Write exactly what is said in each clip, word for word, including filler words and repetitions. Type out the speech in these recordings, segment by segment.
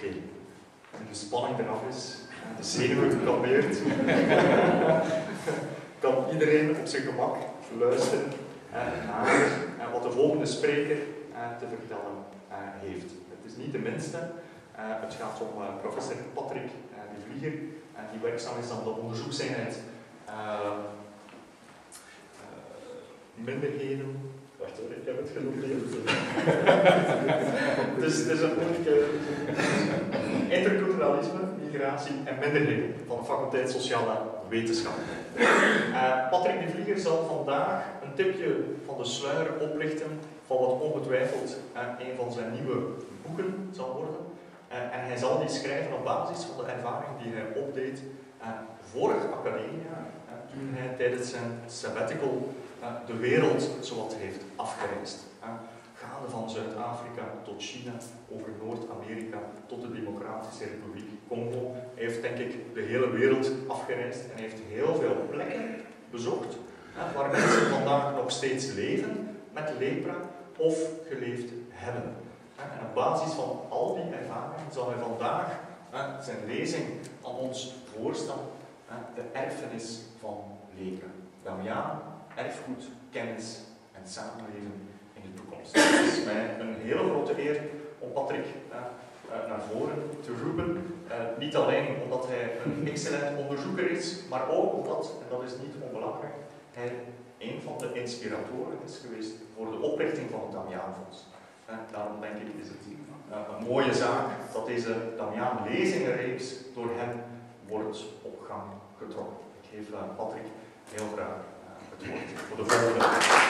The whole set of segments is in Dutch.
okay. En de spanning eraf is, de zenuwen gekalmeerd, kan iedereen op zijn gemak luisteren naar wat de volgende spreker te vertellen heeft. Het is niet de minste. Het gaat om professor Patrick de Vlieger, die werkzaam is aan de onderzoekseenheid minderheden. Wacht hoor, ik heb het genoteerd. Dus het is een moeilijke interculturalisme, migratie en minderheden van de faculteit Sociale Wetenschappen. Uh, Patrick de Vlieger zal vandaag een tipje van de sluier oplichten van wat ongetwijfeld uh, een van zijn nieuwe boeken zal worden. Uh, en hij zal die schrijven op basis van de ervaring die hij opdeed uh, vorig academiejaar, uh, toen hij tijdens zijn sabbatical uh, de wereld zowat heeft afgereisd. Uh, gaande van Zuid-Afrika tot China, over Noord-Amerika tot de Democratische Republiek Congo. Hij heeft denk ik de hele wereld afgereisd en heeft heel veel plekken bezocht uh, waar mensen vandaag nog steeds leven met lepra of geleefd hebben. En op basis van al die ervaringen zal hij vandaag uh, zijn lezing aan ons voorstellen, uh, de erfenis van lepra. Damiaan, erfgoed, kennis en samenleven in de toekomst. Het is mij een hele grote eer om Patrick uh, uh, naar voren te roepen. Uh, niet alleen omdat hij een excellent onderzoeker is, maar ook omdat, en dat is niet onbelangrijk, hij een van de inspiratoren is geweest voor de oprichting van het Damiaanfonds. Uh, daarom denk ik is het uh, een mooie zaak dat deze Damiaan lezingenreeks door hem wordt op gang getrokken. Ik geef uh, Patrick heel graag uh, het woord voor de volgende.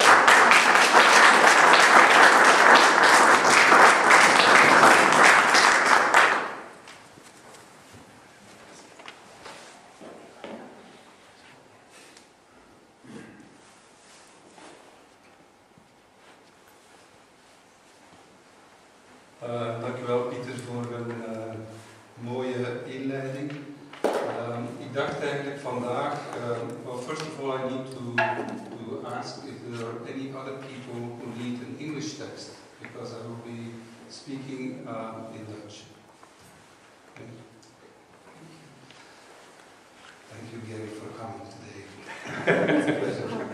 Uh, dank u wel, Pieter, voor een uh, mooie inleiding. Uh, ik dacht eigenlijk vandaag, uh, well, first of all I need to, to ask if there are any other people who need an English text, because I will be speaking uh, in Dutch. Okay. Thank you, Gary, for coming today. It's a pleasure.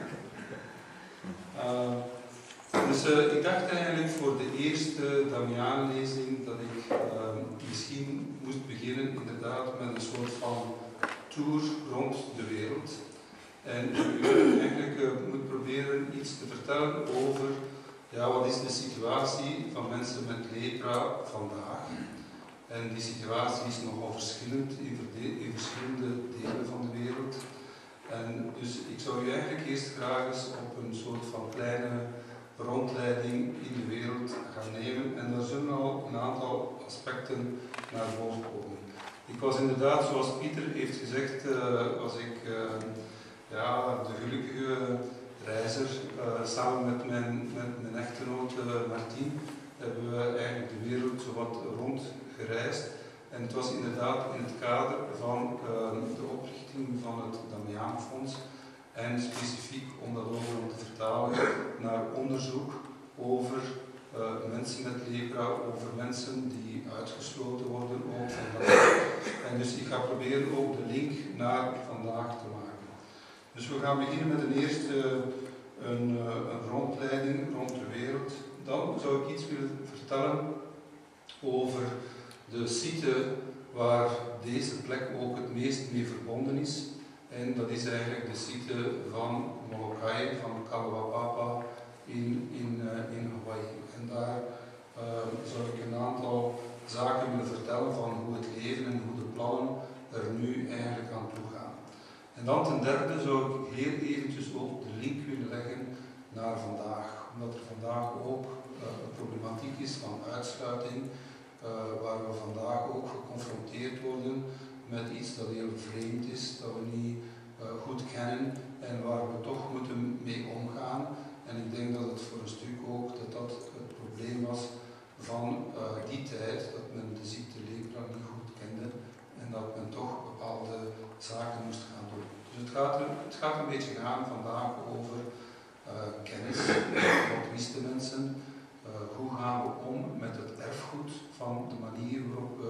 Uh, Dus uh, ik dacht eigenlijk voor de eerste Damiaan-lezing dat ik uh, misschien moest beginnen inderdaad met een soort van tour rond de wereld. En ik eigenlijk uh, moet proberen iets te vertellen over ja, wat is de situatie van mensen met lepra vandaag. En die situatie is nogal verschillend in, in verschillende delen van de wereld. En dus ik zou u eigenlijk eerst graag eens op een soort van kleine rondleiding in de wereld gaan nemen en daar zullen al een aantal aspecten naar boven komen. Ik was inderdaad, zoals Pieter heeft gezegd, uh, was ik uh, ja, de gelukkige reizer. Uh, samen met mijn, met mijn echtgenoot uh, Martien hebben we eigenlijk de wereld zowat rondgereisd. En het was inderdaad in het kader van uh, de oprichting van het Damiaanfonds. En specifiek om dat ook te vertalen naar onderzoek over uh, mensen met lepra, over mensen die uitgesloten worden ook van dat. En dus ik ga proberen ook de link naar vandaag te maken. Dus we gaan beginnen met een eerste een, een rondleiding rond de wereld. Dan zou ik iets willen vertellen over de site waar deze plek ook het meest mee verbonden is. En dat is eigenlijk de site van Molokai, van Kalaupapa in, in, uh, in Hawaii. En daar uh, zou ik een aantal zaken willen vertellen van hoe het leven en hoe de plannen er nu eigenlijk aan toe gaan. En dan ten derde zou ik heel eventjes ook de link willen leggen naar vandaag. Omdat er vandaag ook uh, een problematiek is van uitsluiting, uh, waar we vandaag ook geconfronteerd worden met iets dat heel vreemd is, dat we niet uh, goed kennen en waar we toch moeten mee omgaan. En ik denk dat het voor een stuk ook dat dat het probleem was van uh, die tijd, dat men de ziekte lepra niet goed kende en dat men toch bepaalde zaken moest gaan doen. Dus het gaat, er, het gaat een beetje gaan vandaag over uh, kennis, wat wisten mensen, uh, hoe gaan we om met het erfgoed van de manier waarop we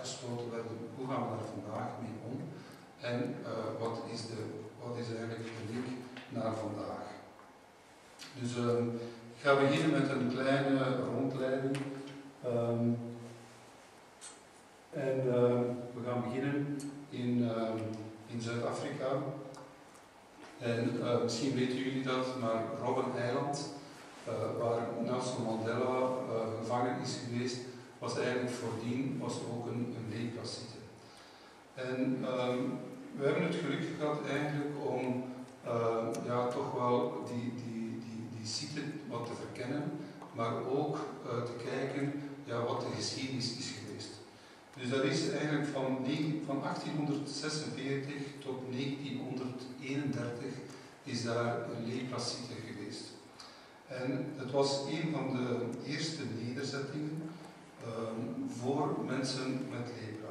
afgesloten werden, hoe gaan we daar vandaag mee om en uh, wat, is de, wat is eigenlijk de link naar vandaag. Dus um, ik ga beginnen met een kleine rondleiding. Um, en uh, we gaan beginnen in, uh, in Zuid-Afrika. En uh, misschien weten jullie dat, maar Robben-eiland, uh, waar Nelson Mandela uh, gevangen is geweest, was eigenlijk voordien was ook een, een lepra-site. En um, we hebben het geluk gehad eigenlijk om uh, ja, toch wel die, die, die, die site wat te verkennen, maar ook uh, te kijken ja, wat de geschiedenis is geweest. Dus dat is eigenlijk van, van achttienhonderdzesenveertig tot negentienhonderdeenendertig is daar een lepra-site geweest. En het was een van de eerste nederzettingen um, voor mensen met lepra.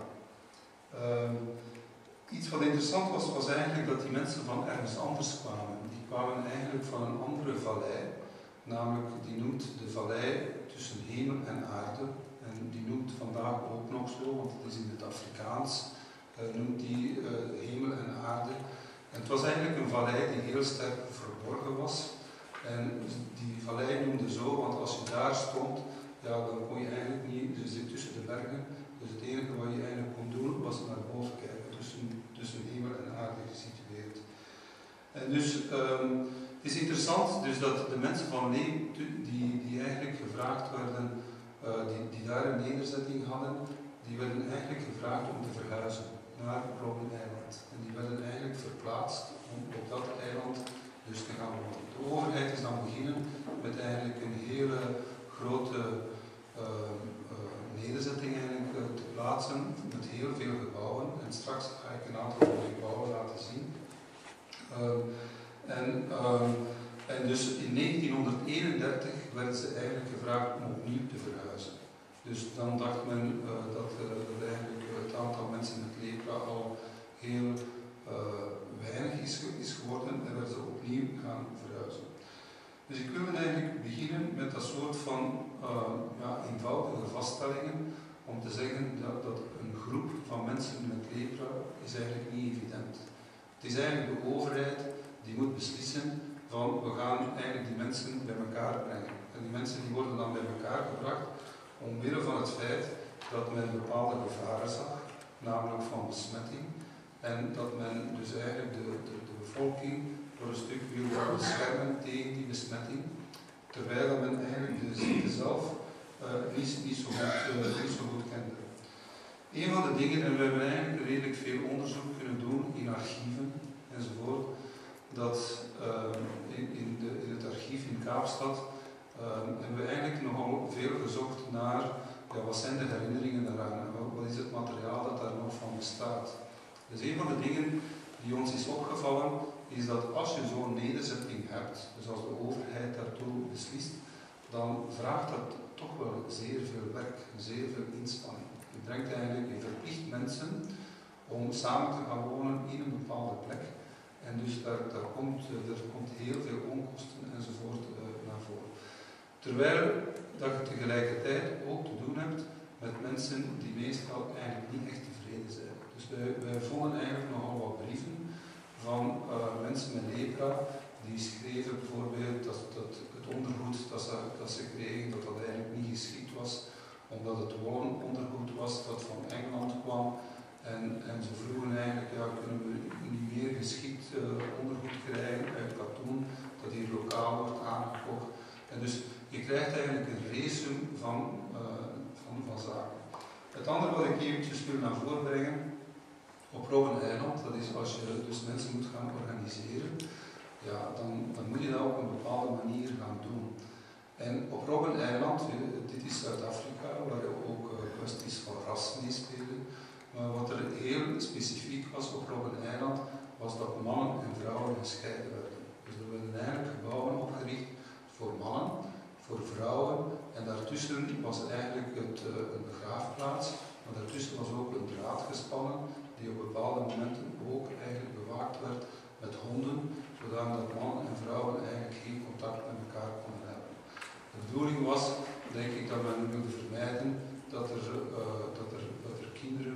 Um, iets wat interessant was, was eigenlijk dat die mensen van ergens anders kwamen. Die kwamen eigenlijk van een andere vallei, namelijk die noemt de vallei tussen hemel en aarde. En die noemt vandaag ook nog zo, want het is in het Afrikaans, uh, noemt die uh, hemel en aarde. En het was eigenlijk een vallei die heel sterk verborgen was. En die vallei noemde zo, want als je daar stond, ja, dan kon je eigenlijk niet, je zit tussen de bergen, dus het enige wat je eigenlijk kon doen was naar boven kijken, tussen, tussen hemel en aarde gesitueerd. En dus, um, het is interessant dus dat de mensen van Leem, die, die eigenlijk gevraagd werden, uh, die, die daar een nederzetting hadden, die werden eigenlijk gevraagd om te verhuizen naar Robben-eiland. En die werden eigenlijk verplaatst om op dat eiland dus te gaan wonen. De overheid is dan beginnen met eigenlijk een hele grote uh, uh, nederzetting eigenlijk, uh, te plaatsen met heel veel gebouwen. En straks ga ik een aantal van die gebouwen laten zien. Uh, en, uh, en dus in negentienhonderdeenendertig werden ze eigenlijk gevraagd om opnieuw te verhuizen. Dus dan dacht men uh, dat, uh, dat eigenlijk het aantal mensen met lepra al heel uh, weinig is, is geworden en werden ze opnieuw gaan verhuizen. Dus ik wil eigenlijk beginnen met dat soort van uh, ja, eenvoudige vaststellingen om te zeggen dat, dat een groep van mensen met lepra is eigenlijk niet evident. Het is eigenlijk de overheid die moet beslissen van we gaan eigenlijk die mensen bij elkaar brengen. En die mensen die worden dan bij elkaar gebracht omwille van het feit dat men bepaalde gevaren zag, namelijk van besmetting. En dat men dus eigenlijk de, de, de bevolking voor een stuk wilde beschermen tegen die besmetting, terwijl men eigenlijk de ziekte zelf uh, niet, niet, zo goed, uh, niet zo goed kende. Een van de dingen, en we hebben eigenlijk redelijk veel onderzoek kunnen doen in archieven enzovoort, dat uh, in, in, de, in het archief in Kaapstad uh, hebben we eigenlijk nogal veel gezocht naar ja, wat zijn de herinneringen daaraan en wat is het materiaal dat daar nog van bestaat. Dus een van de dingen die ons is opgevallen, is dat als je zo'n nederzetting hebt, dus als de overheid daartoe beslist, dan vraagt dat toch wel zeer veel werk, zeer veel inspanning. Je brengt eigenlijk, je verplicht mensen om samen te gaan wonen in een bepaalde plek. En dus daar, daar komt, er komt heel veel onkosten enzovoort uh, naar voren. Terwijl dat je tegelijkertijd ook te doen hebt met mensen die meestal eigenlijk niet echt tevreden zijn. Dus wij, wij vonden eigenlijk nogal wat brieven van uh, mensen met lepra die schreven bijvoorbeeld dat, dat het ondergoed dat ze, dat ze kregen, dat dat eigenlijk niet geschikt was, omdat het wollen ondergoed was dat van Engeland kwam. En, en ze vroegen eigenlijk, ja, kunnen we niet meer geschikt uh, ondergoed krijgen uit katoen, dat hier lokaal wordt aangekocht. En dus je krijgt eigenlijk een resume van, uh, van, van zaken. Het andere wat ik eventjes wil naar voren brengen, op Robben-eiland, dat is als je dus mensen moet gaan organiseren, ja, dan, dan moet je dat op een bepaalde manier gaan doen. En op Robben-eiland, dit is Zuid-Afrika, waar ook uh, kwesties van ras meespelen, maar wat er heel specifiek was op Robben-eiland, was dat mannen en vrouwen gescheiden werden. Dus er werden eigenlijk gebouwen opgericht voor mannen, voor vrouwen, en daartussen was eigenlijk het, uh, een begraafplaats, maar daartussen was ook een draad gespannen, die op bepaalde momenten ook eigenlijk bewaakt werd met honden, zodat mannen en vrouwen eigenlijk geen contact met elkaar konden hebben. De bedoeling was, denk ik, dat men wilde vermijden dat er, uh, dat er, dat er kinderen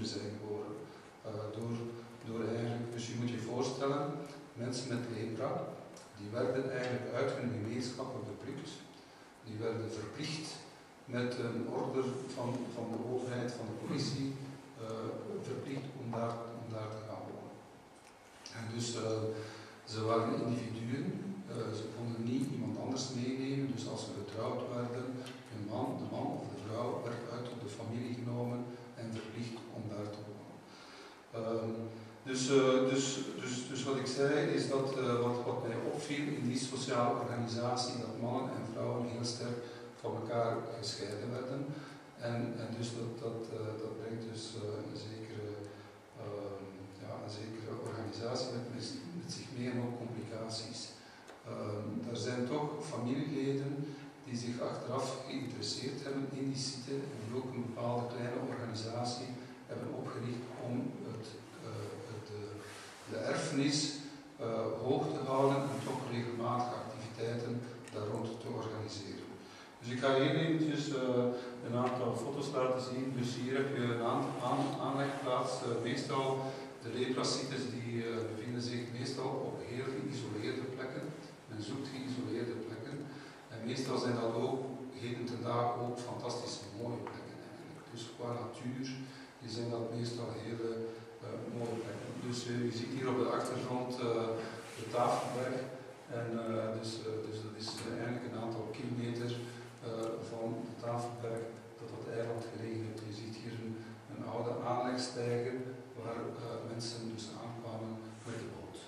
zijn geworden. Uh, door, door eigenlijk, dus je moet je voorstellen, mensen met lepra, die werden eigenlijk uit hun gemeenschappen geplukt. Die werden verplicht met een order van, van de overheid, van de politie, uh, verplicht om daar, om daar te gaan wonen. En dus uh, ze waren individuen, uh, ze konden niet iemand anders meenemen, dus als ze getrouwd werden, een man, de man of de vrouw werd uit de familie genomen en verplicht om daar te wonen. Um, dus, uh, dus, dus, dus wat ik zei is dat uh, wat, wat mij opviel in die sociale organisatie, dat mannen en vrouwen heel sterk van elkaar gescheiden werden. En, en dus dat, dat, uh, dat brengt dus uh, een zekere, uh, ja, een zekere organisatie met, met zich mee en ook complicaties. Uh, er zijn toch familieleden die zich achteraf geïnteresseerd hebben in die site en die ook een bepaalde kleine organisatie hebben opgericht om het, uh, het, uh, de erfenis uh, hoog te houden en toch regelmatig activiteiten daar rond te organiseren. Dus ik ga hier eventjes uh, een aantal foto's laten zien. Dus hier heb je een aan, aan, aanlegplaats. Uh, meestal de lepra-sites die uh, bevinden zich meestal op heel geïsoleerde plekken. Men zoekt geïsoleerde plekken. En meestal zijn dat ook heden ten dagen ook fantastische mooie plekken eigenlijk. Dus qua natuur zijn dat meestal hele uh, mooie plekken. Dus uh, je ziet hier op de achtergrond uh, de Tafelberg. En uh, dus, uh, dus dat is uh, eigenlijk een aantal kilometer uh, van de Tafelberg dat dat eiland gelegen heeft. Je ziet hier een, een oude aanlegsteiger waar uh, mensen dus aankwamen met de boot.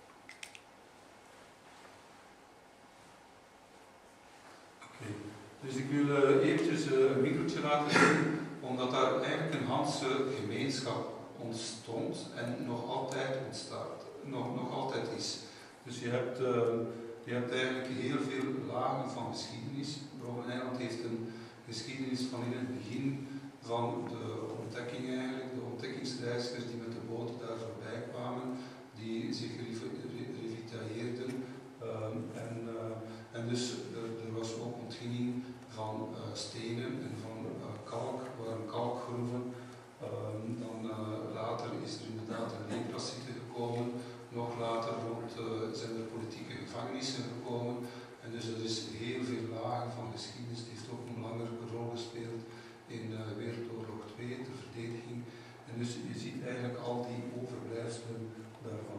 Okay. Dus ik wil uh, eventjes uh, een microotje laten zien, omdat daar eigenlijk een Hanse gemeenschap ontstond en nog altijd ontstaat, nog, nog altijd is. Dus je hebt, uh, je hebt eigenlijk heel veel lagen van geschiedenis. Robbeneiland heeft een geschiedenis van in het begin van de ontdekking eigenlijk, de ontdekkingsreizigers die met de boten daar voorbij kwamen, die zich revitaliseerden. Um, en, uh, en dus er, er was ook ontginning van uh, stenen en van uh, kalk, waren kalkgroeven. Um, dan uh, later is er inderdaad een lepra-site gekomen. Nog later rond, uh, zijn er politieke gevangenissen gekomen. En dus er is heel veel lagen van geschiedenis. Die heeft ook een belangrijke rol gespeeld in uh, Wereldoorlog twee, de verdediging. En dus je ziet eigenlijk al die overblijfselen daarvan.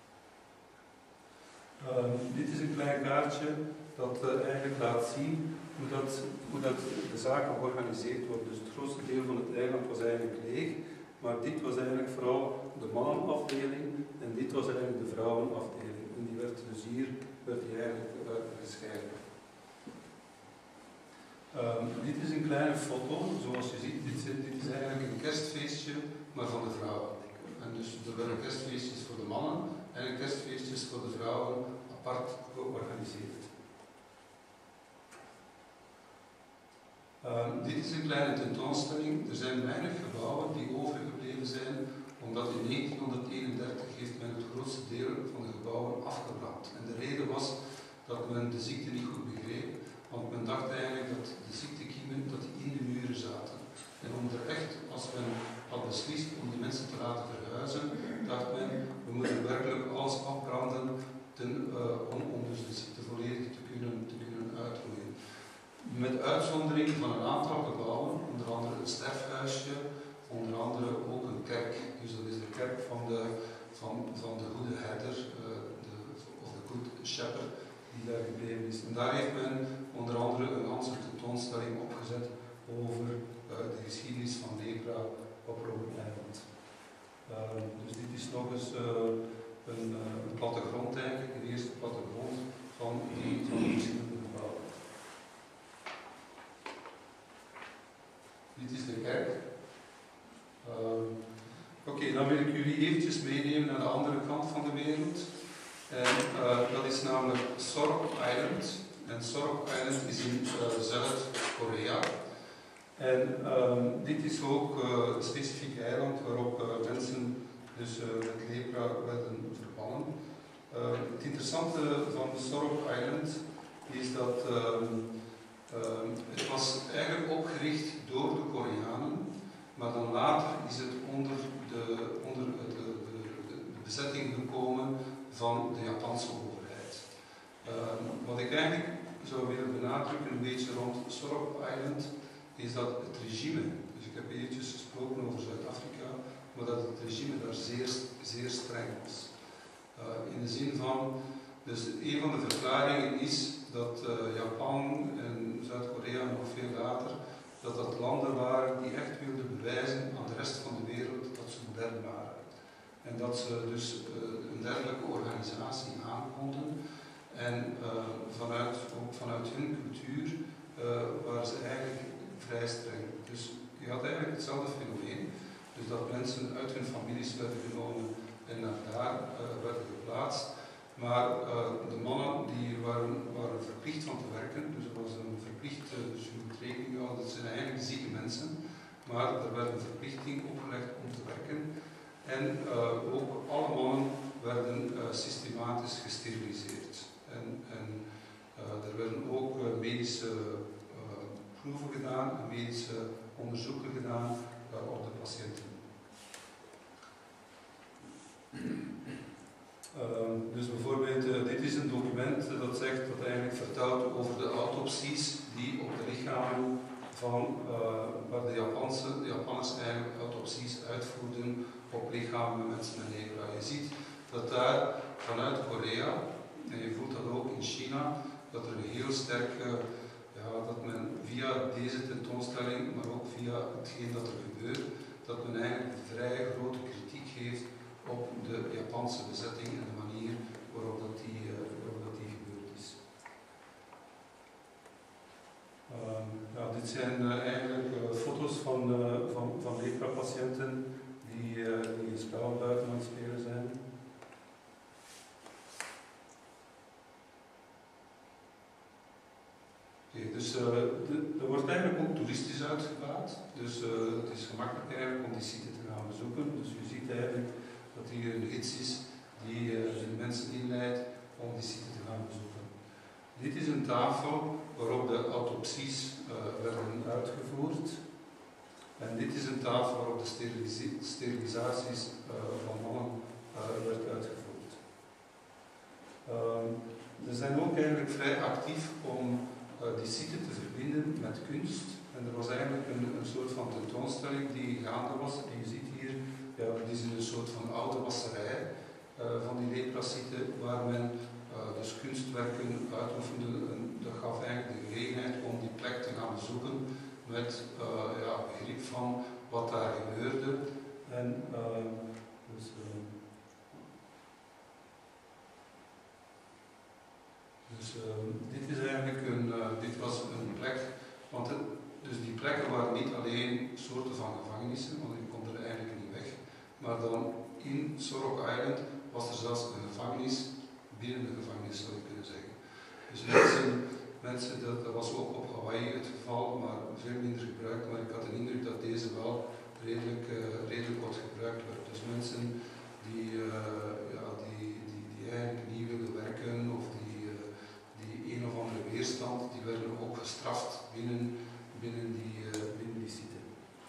Um, dit is een klein kaartje dat uh, eigenlijk laat zien hoe dat, hoe dat de zaken georganiseerd worden. Dus het grootste deel van het eiland was eigenlijk leeg, maar dit was eigenlijk vooral de mannenafdeling en dit was eigenlijk de vrouwenafdeling. En die werd dus hier werd die eigenlijk uh, gescheiden. Um, dit is een kleine foto, zoals je ziet, dit, dit is eigenlijk een kerstfeestje, maar van de vrouwen. En dus er werden kerstfeestjes voor de mannen en kerstfeestjes voor de vrouwen apart georganiseerd. Um, dit is een kleine tentoonstelling. Er zijn weinig gebouwen die overgebleven zijn, omdat in negentienhonderdeenendertig heeft men het grootste deel van de gebouwen afgebrand. En de reden was dat men de ziekte niet goed begreep, want men dacht eigenlijk dat de ziektekiemen dat die in de muren zaten. En om er echt, als men had beslist om die mensen te laten verhuizen, dacht men, we moeten werkelijk alles afbranden ten, uh, om, om dus de ziekte volledig te kunnen, te kunnen uitroeien. Met uitzondering van een aantal gebouwen, onder andere een sterfhuisje, onder andere ook een kerk. Dus dat is de kerk van de, van, van de goede herder, uh, de, of de good shepherd, die daar gebleven is. En daar heeft men onder andere een Hanse tentoonstelling opgezet over uh, de geschiedenis van lepra op Robbeneiland. Uh, dus dit is nog eens uh, een, uh, een plattegrond eigenlijk, de eerste plattegrond van die, van die verschillende gebouwen. Dit is de kerk. Uh, Oké, okay, dan wil ik jullie eventjes meenemen naar de andere kant van de wereld. En uh, dat is namelijk Sorok Island. En Sorok Island is in uh, Zuid-Korea. En um, dit is ook uh, een specifiek eiland waarop uh, mensen dus, uh, met lepra werden verbannen. Uh, het interessante van Sorok Island is dat um, um, het was eigenlijk opgericht door de Koreanen maar dan later is het onder de, onder de, de, de, de bezetting gekomen van de Japanse overheid. Uh, wat ik eigenlijk zou willen benadrukken, een beetje rond Sorok Island, is dat het regime, dus ik heb eventjes gesproken over Zuid-Afrika, maar dat het regime daar zeer, zeer streng was. Uh, in de zin van, dus een van de verklaringen is dat uh, Japan en Zuid-Korea nog veel later, dat dat landen waren die echt wilden bewijzen aan de rest van de wereld dat ze modern waren. En dat ze dus uh, een dergelijke organisatie aankonden. En uh, vanuit, ook vanuit hun cultuur uh, waren ze eigenlijk vrij streng. Dus je had eigenlijk hetzelfde fenomeen. Dus dat mensen uit hun families werden genomen en naar daar uh, werden geplaatst. Maar uh, de mannen die waren, waren verplicht van te werken, dus er was een verplicht, uh, dus je moet rekening houden, dat zijn eigenlijk zieke mensen, maar er werd een verplichting opgelegd om te werken. En uh, ook alle mannen werden uh, systematisch gesteriliseerd. En, en uh, er werden ook uh, medische uh, proeven gedaan, medische onderzoeken gedaan uh, op de patiënten. Uh, dus bijvoorbeeld, uh, dit is een document uh, dat zegt, dat eigenlijk vertelt over de autopsies die op de lichamen van, uh, waar de Japanse, de Japanners eigenlijk autopsies uitvoerden op lichamen met mensen met ebola. Je ziet dat daar vanuit Korea, en je voelt dat ook in China, dat er een heel sterke, ja, dat men via deze tentoonstelling, maar ook via hetgeen dat er gebeurt, dat men eigenlijk een vrij grote kritiek geeft op de Japanse bezetting en de manier waarop dat die, uh, waarop dat die gebeurd is. Uh, ja, dit zijn uh, eigenlijk uh, foto's van, uh, van, van lepra-patiënten die, uh, die een spel buiten aan het spelen zijn. Okay, dus uh, er wordt eigenlijk ook toeristisch uitgebaat, dus uh, het is gemakkelijk eigenlijk om die site te gaan bezoeken. Dus je ziet eigenlijk dat hier een gids is die uh, de mensen inleidt om die site te gaan bezoeken. Dit is een tafel waarop de autopsies uh, werden uitgevoerd. En dit is een tafel waarop de sterilisaties sterilisaties uh, van mannen uh, werd uitgevoerd. Uh, ze zijn ook eigenlijk vrij actief om uh, die site te verbinden met kunst. En er was eigenlijk een, een soort van tentoonstelling die gaande was. En je ziet hier, ja, het is een soort van oude wasserij uh, van die lepra-site, waar men uh, dus kunstwerken uitoefende. En dat gaf eigenlijk de gelegenheid om die plek te gaan bezoeken met uh, ja, begrip van wat daar gebeurde. En, uh, dus, uh, dus uh, dit is eigenlijk een, uh, dit was een plek, want het, dus die plekken waren niet alleen soorten van gevangenissen, want je kon er eigenlijk niet weg, maar dan in Sorok Island was er zelfs een gevangenis binnen de gevangenis, zou je kunnen zeggen. Dus mensen, mensen dat, dat was ook op Hawaii het geval, maar veel minder gebruikt, maar ik had de indruk dat deze wel redelijk, uh, redelijk wat gebruikt werd. Dus mensen die, uh, ja, die, die, die eigenlijk niet wilden werken of die, uh, die een of andere weerstand, die werden ook gestraft binnen, binnen, die, uh, binnen die site.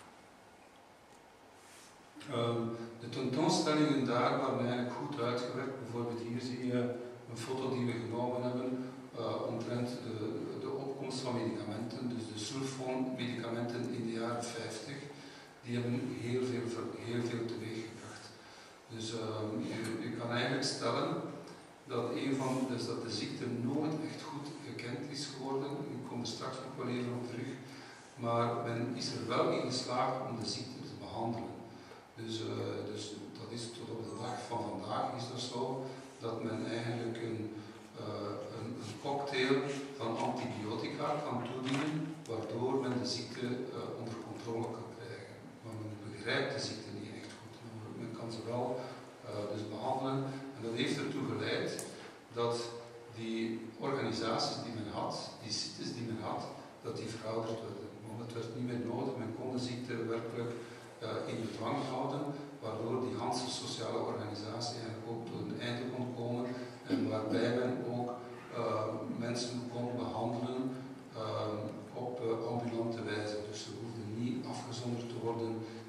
Um, de tentoonstellingen daar waren eigenlijk goed uitgewerkt. Bijvoorbeeld hier zie je een foto die we genomen hebben uh, omtrent de, de opkomst van medicamenten, dus de sulfoon-medicamenten in de jaren vijftig. Die hebben heel veel, heel veel teweeg gebracht. Dus uh, je, je kan eigenlijk stellen dat, een van, dus dat de ziekte nooit echt goed gekend is geworden. Ik kom er straks ook wel even op terug. Maar men is er wel in geslaagd om de ziekte te behandelen. Dus, uh, dus dat is tot op de dag van vandaag is dat zo, dat men eigenlijk een, uh, een, een cocktail van antibiotica kan toedienen, waardoor men de ziekte uh, onder controle kan krijgen. Maar men begrijpt de ziekte niet echt goed. Men kan ze wel uh, dus behandelen. En dat heeft ertoe geleid dat die organisaties die men had, die sites die men had, dat die verouderd werden. Want het werd niet meer nodig, men kon de ziekte werkelijk uh, in bedwang houden, waardoor die Hanse sociale organisatie eigenlijk ook tot een einde kon komen en waarbij men ook uh, mensen kon behandelen uh, op uh, ambulante wijze. Dus ze hoefden niet afgezonderd te worden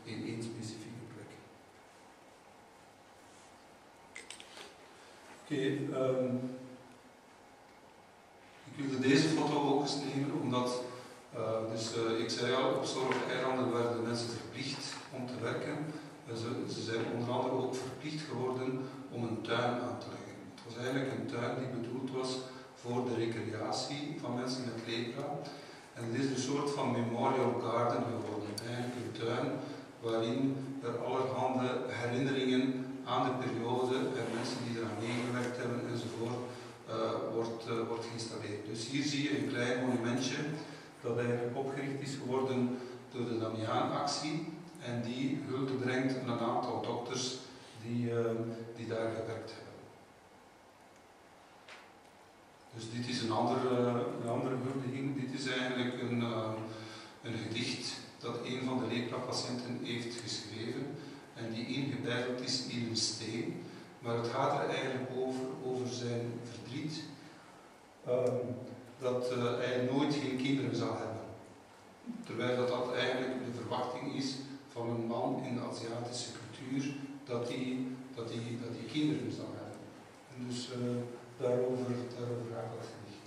Okay, um, ik wilde deze foto ook eens nemen omdat, uh, dus, uh, ik zei al, op sommige eilanden werden mensen verplicht om te werken. Uh, ze, ze zijn onder andere ook verplicht geworden om een tuin aan te leggen. Het was eigenlijk een tuin die bedoeld was voor de recreatie van mensen met lepra. En het is een soort van memorial garden geworden. Eigenlijk een tuin waarin er allerhande herinneringen aan de periode en mensen die eraan meegewerkt hebben enzovoort uh, wordt, uh, wordt geïnstalleerd. Dus hier zie je een klein monumentje dat eigenlijk opgericht is geworden door de Damiaan-actie en die hulde brengt aan een aantal dokters die, uh, die daar gewerkt hebben. Dus dit is een andere, een andere huldiging. Dit is eigenlijk een, uh, een gedicht dat een van de lepra-patiënten heeft geschreven en die ingebeiteld is in een steen. Maar het gaat er eigenlijk over, over zijn verdriet, uh, dat uh, hij nooit geen kinderen zal hebben. Terwijl dat, dat eigenlijk de verwachting is van een man in de Aziatische cultuur, dat hij dat die, dat die kinderen zal hebben. En dus uh, daarover, daarover gaat dat gedicht.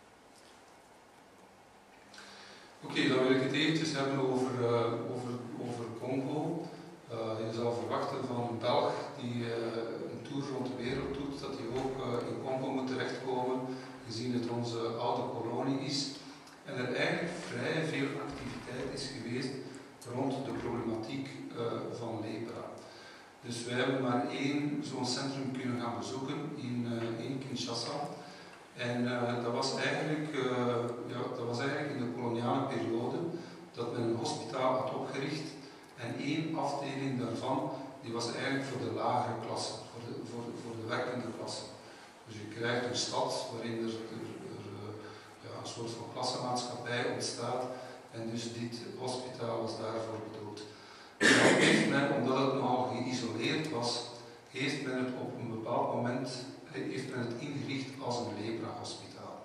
Oké, okay, dan wil ik het eventjes hebben over, uh, over, over Congo. Uh, je zou verwachten van een Belg die uh, een tour rond de wereld doet, dat hij ook uh, in Congo moet terechtkomen, gezien het onze oude kolonie is. En er eigenlijk vrij veel activiteit is geweest rond de problematiek uh, van lepra. Dus wij hebben maar één zo'n centrum kunnen gaan bezoeken in, uh, in Kinshasa. En uh, dat, was eigenlijk, uh, ja, dat was eigenlijk in de koloniale periode dat men een hospitaal had opgericht. En één afdeling daarvan die was eigenlijk voor de lagere klasse, voor de, voor de, voor de werkende klasse. Dus je krijgt een stad waarin er, er, er ja, een soort van klassenmaatschappij ontstaat. En dus dit hospitaal was daarvoor bedoeld. En heeft men, omdat het nogal geïsoleerd was, heeft men het op een bepaald moment heeft men het ingericht als een lepra-hospitaal.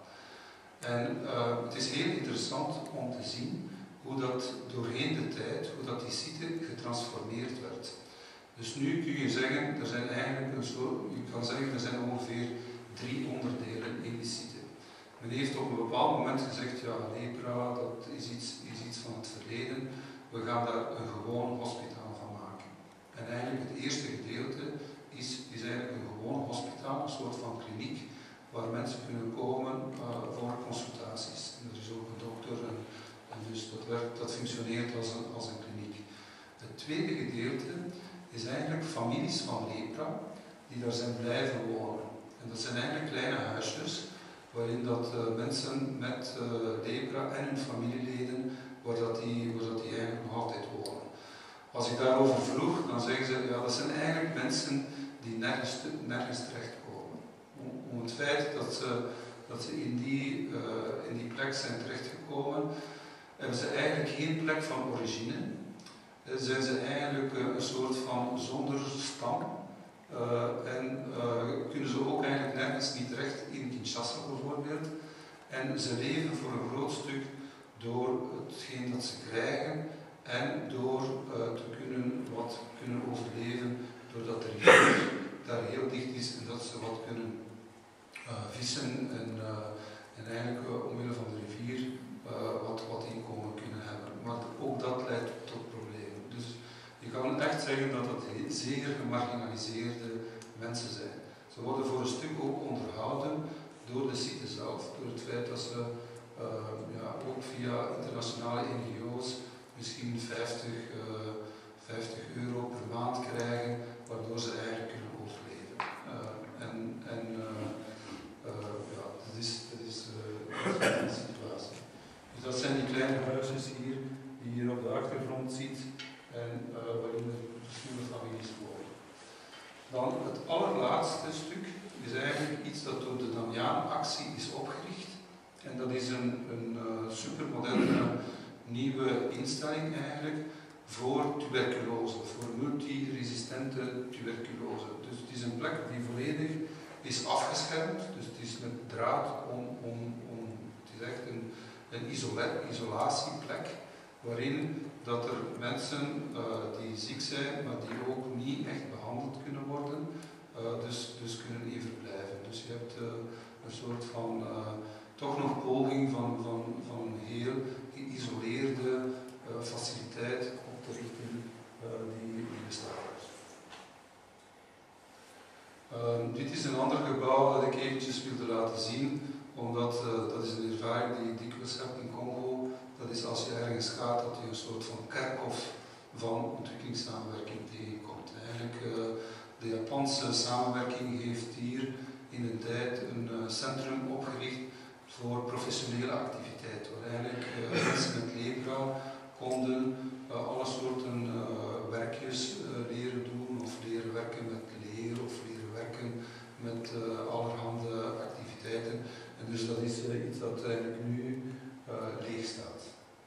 En uh, het is heel interessant om te zien hoe dat doorheen de tijd, hoe dat die site getransformeerd werd. Dus nu kun je zeggen, er zijn eigenlijk een soort, je kan zeggen, er zijn ongeveer drie onderdelen in die site. Men heeft op een bepaald moment gezegd, ja, lepra, dat is iets, is iets van het verleden, we gaan daar een gewoon hospitaal van maken. En eigenlijk het eerste gedeelte is, is eigenlijk een gewoon hospitaal, een soort van kliniek, waar mensen kunnen komen uh, voor consultaties. En er is ook een dokter en, en dus dat, werkt, dat functioneert als een, als een kliniek. Het tweede gedeelte is eigenlijk families van lepra die daar zijn blijven wonen. En dat zijn eigenlijk kleine huisjes waarin dat uh, mensen met uh, lepra en hun familieleden, waar dat die, waar dat die eigenlijk nog altijd wonen. Als ik daarover vroeg, dan zeggen ze, ja, dat zijn eigenlijk mensen die nergens, nergens terechtkomen. Om, om het feit dat ze, dat ze in, die, uh, in die plek zijn terechtgekomen, hebben ze eigenlijk geen plek van origine. Uh, zijn ze eigenlijk uh, een soort van zonder stam. Uh, en uh, kunnen ze ook eigenlijk nergens niet terecht in Kinshasa bijvoorbeeld. En ze leven voor een groot stuk door hetgeen dat ze krijgen en door uh, te kunnen wat kunnen overleven doordat de rivier daar heel dicht is en dat ze wat kunnen uh, vissen en, uh, en eigenlijk uh, omwille van de rivier uh, wat, wat inkomen kunnen hebben. Maar ook dat leidt tot problemen. Dus je kan echt zeggen dat dat zeer gemarginaliseerde mensen zijn. Ze worden voor een stuk ook onderhouden door de site zelf, door het feit dat ze uh, ja, ook via internationale N G O's misschien vijftig, uh, vijftig euro per maand krijgen, waardoor ze eigenlijk kunnen overleven. Uh, en en uh, uh, ja, dat is, dat is, uh, dat is een situatie. Dus dat zijn die kleine huisjes hier, die je hier op de achtergrond ziet, en uh, waarin er verschillende families wonen. Dan het allerlaatste stuk is eigenlijk iets dat door de Damiaan-actie is opgericht. En dat is een, een uh, supermoderne nieuwe instelling eigenlijk voor tuberculose, voor multiresistente tuberculose. Dus het is een plek die volledig is afgeschermd, dus het is met draad om, om, om het is echt een, een isolatieplek waarin dat er mensen uh, die ziek zijn, maar die ook niet echt behandeld kunnen worden, uh, dus, dus kunnen hier verblijven. Dus je hebt uh, een soort van, uh, toch nog poging van, van, van een heel geïsoleerde uh, faciliteit op te richten uh, die, die bestaat. Uh, dit is een ander gebouw dat ik eventjes wilde laten zien, omdat uh, dat is een ervaring die ik dikwijls heb in Congo. Dat is als je ergens gaat dat je een soort van kerkhof van ontwikkelingssamenwerking tegenkomt. Eigenlijk, uh, de Japanse samenwerking heeft hier in de tijd een uh, centrum opgericht voor professionele activiteit, waar eigenlijk uh, mensen met lepra konden uh, alle soorten uh, werkjes uh, leren doen, of leren werken met leer, of leren werken met uh, allerhande activiteiten. En dus dat is uh, iets dat eigenlijk nu uh, leeg staat.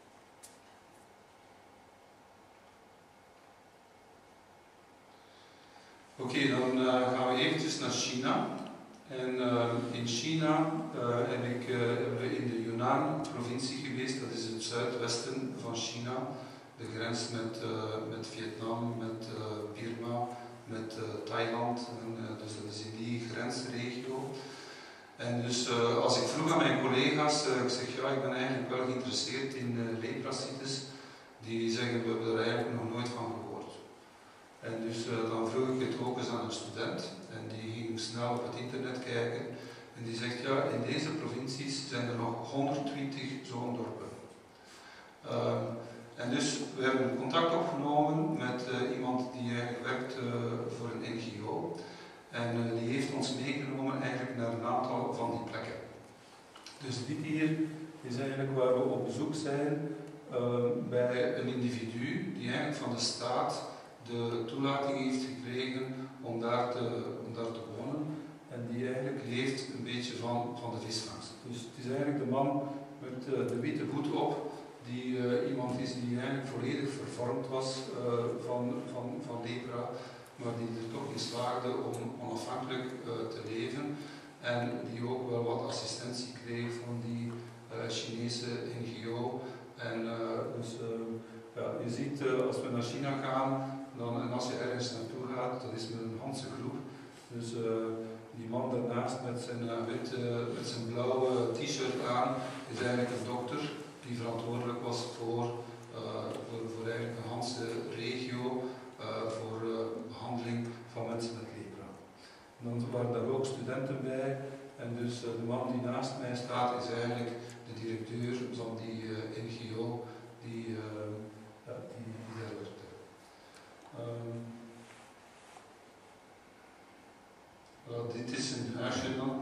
Oké, okay, dan uh, gaan we eventjes naar China. En uh, in China uh, heb ik, uh, hebben we in de Yunnan-provincie geweest, dat is het zuidwesten van China, de grens met, uh, met Vietnam, met uh, Birma, met uh, Thailand, en, uh, dus dat is in die grensregio. En dus uh, als ik vroeg aan mijn collega's, uh, ik zeg ja, ik ben eigenlijk wel geïnteresseerd in uh, lepraziektes, die zeggen we hebben er eigenlijk nog nooit van gehoord. En dus uh, dan vroeg ik het ook eens aan een student en die ging snel op het internet kijken en die zegt ja, in deze provincies zijn er nog honderdtwintig zo'n dorpen. Um, en dus we hebben contact opgenomen met uh, iemand die eigenlijk werkt uh, voor een N G O en uh, die heeft ons meegenomen eigenlijk naar een aantal van die plekken. Dus dit hier is eigenlijk waar we op bezoek zijn uh, bij een individu die eigenlijk van de staat de toelating heeft gekregen om daar te, om daar te wonen en die eigenlijk leeft een beetje van, van de visvangst. Dus het is eigenlijk de man met uh, de witte hoed op, die uh, iemand is die eigenlijk volledig vervormd was uh, van, van, van lepra, maar die er toch in slaagde om onafhankelijk uh, te leven en die ook wel wat assistentie kreeg van die uh, Chinese N G O. En uh, dus uh, ja, je ziet uh, als we naar China gaan, dan, en als je ergens naartoe gaat, dat is met een Hanse groep. Dus uh, die man daarnaast met zijn, uh, witte, met zijn blauwe t-shirt aan, is eigenlijk een dokter die verantwoordelijk was voor, uh, voor, voor eigenlijk een Hanse regio, uh, voor uh, behandeling van mensen met lepra. En dan waren daar ook studenten bij, en dus uh, de man die naast mij staat is eigenlijk de directeur van die uh, N G O die, uh, ja, die, die daar werkte. Um, well, dit is een huisje dan.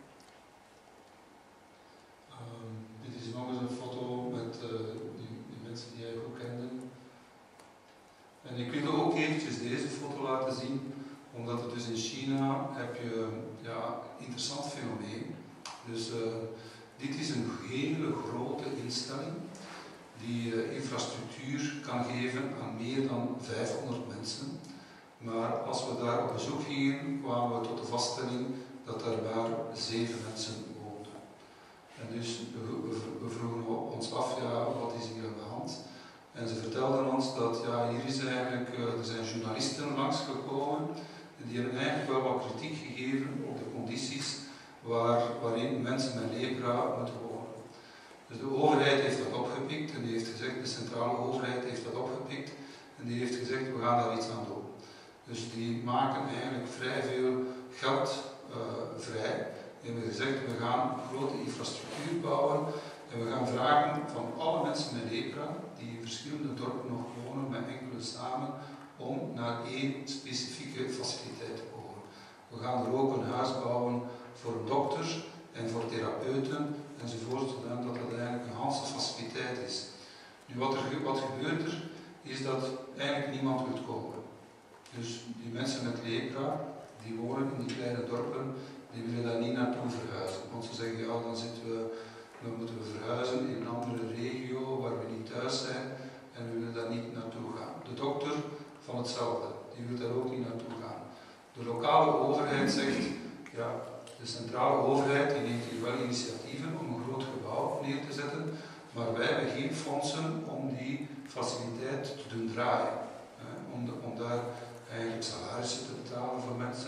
Um, dit is nog eens een foto met uh, die, die mensen die jij ook kende. En ik wil ook eventjes deze foto laten zien, omdat het dus in China heb je ja, een interessant fenomeen. Dus uh, dit is een hele grote instelling die uh, infrastructuur kan geven aan meer dan vijfhonderd mensen. Maar als we daar op bezoek gingen, kwamen we tot de vaststelling dat er maar zeven mensen woonden. En dus we, we, we vroegen ons af, ja, wat is hier aan de hand? En ze vertelden ons dat, ja, hier is eigenlijk, uh, er zijn journalisten langsgekomen en die hebben eigenlijk wel wat kritiek gegeven op de condities waar, waarin mensen met lepra moeten wonen. Dus de overheid heeft dat opgepikt en die heeft gezegd, de centrale overheid heeft dat opgepikt en die heeft gezegd, we gaan daar iets aan doen. Dus die maken eigenlijk vrij veel geld uh, vrij. Die hebben gezegd, we gaan grote infrastructuur bouwen en we gaan vragen van alle mensen met lepra, die in verschillende dorpen nog wonen, met enkele samen, om naar één specifieke faciliteit te komen. We gaan er ook een huis bouwen voor een dokter en voor therapeuten enzovoort, zodat dat eigenlijk een Hanse faciliteit is. Nu wat, er, wat gebeurt er, is dat eigenlijk niemand wil komen. Dus die mensen met lepra, die wonen in die kleine dorpen, die willen daar niet naartoe verhuizen. Want ze zeggen, ja, dan, zitten we, dan moeten we verhuizen in een andere regio waar we niet thuis zijn en we willen daar niet naartoe gaan. De dokter van hetzelfde, die wil daar ook niet naartoe gaan. De lokale overheid zegt, ja, de centrale overheid die neemt hier wel initiatieven om een groot gebouw neer te zetten, maar wij hebben geen fondsen om die faciliteit te doen draaien. Hè, om, de, om daar eigenlijk salarissen te betalen voor mensen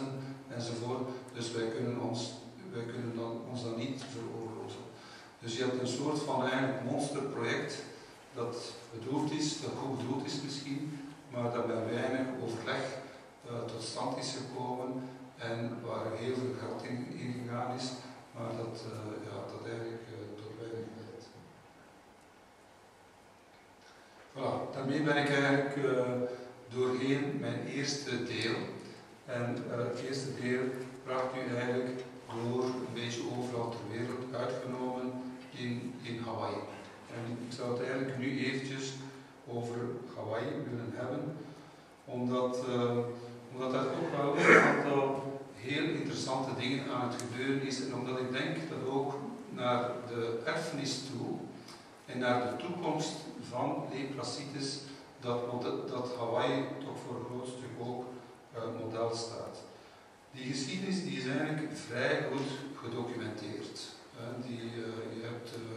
enzovoort. Dus wij kunnen ons, wij kunnen dan, ons dat niet veroorloven. Dus je hebt een soort van eigenlijk monsterproject dat bedoeld is, dat goed bedoeld is misschien, maar dat bij weinig overleg uh, tot stand is gekomen en waar heel veel geld in, in gegaan is, maar dat, uh, ja, dat eigenlijk uh, tot weinig leidt. Voilà, daarmee ben ik eigenlijk uh, doorheen mijn eerste deel. En uh, het eerste deel bracht u eigenlijk door een beetje overal ter wereld, uitgenomen in, in Hawaii. En ik zou het eigenlijk nu eventjes over Hawaii willen hebben, omdat, uh, omdat er ook wel een aantal heel interessante dingen aan het gebeuren is en omdat ik denk dat ook naar de erfenis toe en naar de toekomst van lepracitis dat, dat Hawaii toch voor een groot stuk ook uh, model staat. Die geschiedenis die is eigenlijk vrij goed gedocumenteerd. Uh, die, uh, je, hebt, uh,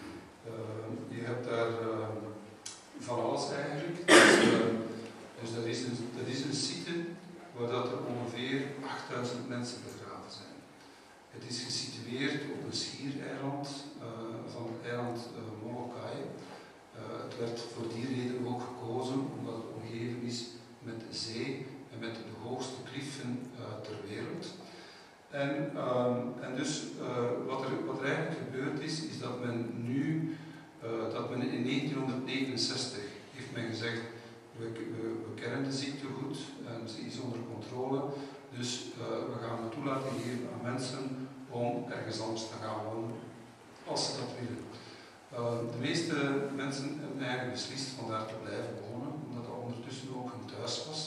uh, je hebt daar uh, van alles eigenlijk. Dus, uh, dus dat, is een, dat is een site waar dat er ongeveer achtduizend mensen begraven zijn. Het is gesitueerd op een schiereiland uh, van het eiland uh, Molokai. Uh, het werd voor die reden ook gekozen omdat het omgeven is met zee en met de hoogste kliffen uh, ter wereld. En, um, en dus uh, wat, er, wat er eigenlijk gebeurd is, is dat men nu, uh, dat men in negentienhonderdnegenenzestig heeft men gezegd, we, we, we kennen de ziekte goed en ze is onder controle, dus uh, we gaan het toelaten geven aan mensen om ergens anders te gaan wonen, als ze dat willen. Uh, de meeste mensen hebben eigenlijk beslist van daar te blijven wonen, omdat dat ondertussen ook hun thuis was.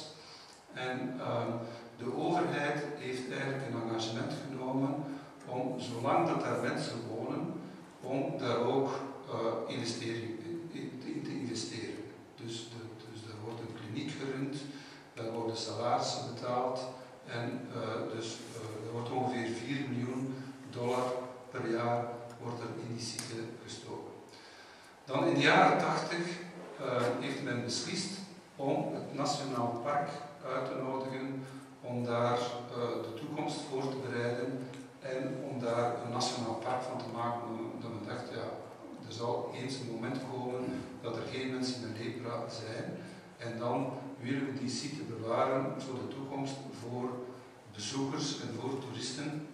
En uh, de overheid heeft eigenlijk een engagement genomen om, zolang dat daar mensen wonen, om daar ook uh, investering in, in te investeren. Dus, de, dus er wordt een kliniek gerund, daar worden salarissen betaald en uh, dus uh, er wordt ongeveer vier miljoen dollar per jaar wordt er in die site gestoken. Dan in de jaren tachtig uh, heeft men beslist om het Nationaal Park uit te nodigen om daar uh, de toekomst voor te bereiden en om daar een nationaal park van te maken. Dat men dacht, ja, er zal eens een moment komen dat er geen mensen met lepra zijn en dan willen we die site bewaren voor de toekomst voor bezoekers en voor toeristen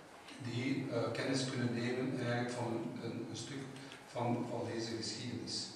die uh, kennis kunnen nemen eigenlijk van een, een, een stuk van, van deze geschiedenis.